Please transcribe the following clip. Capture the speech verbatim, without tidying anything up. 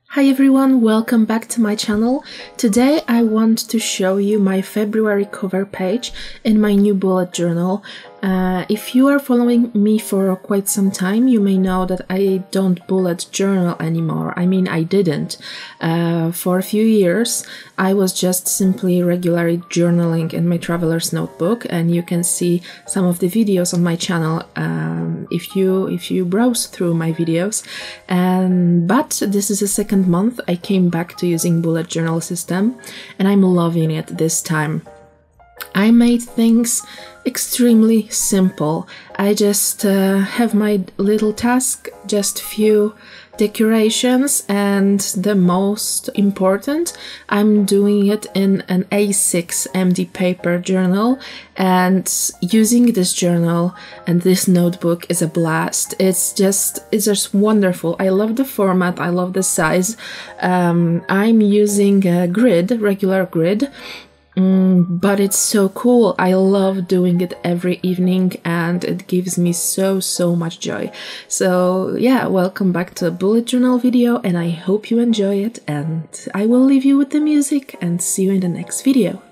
Hi everyone, welcome back to my channel. Today I want to show you my February cover page in my new bullet journal. Uh, if you are following me for quite some time, you may know that I don't bullet journal anymore. I mean, I didn't. Uh, for a few years, I was just simply regularly journaling in my traveler's notebook, and you can see some of the videos on my channel um, if you if you browse through my videos. And but this is the second month I came back to using bullet journal system, and I'm loving it this time. I made things extremely simple. I just uh, have my little task, just few decorations, and the most important, I'm doing it in an A six M D paper journal, and using this journal and this notebook is a blast. It's just it's just wonderful. I love the format, I love the size. um, I'm using a grid, regular grid. Mm, but it's so cool. I love doing it every evening and it gives me so so much joy. So yeah, welcome back to a bullet journal video, and I hope you enjoy it, and I will leave you with the music and see you in the next video.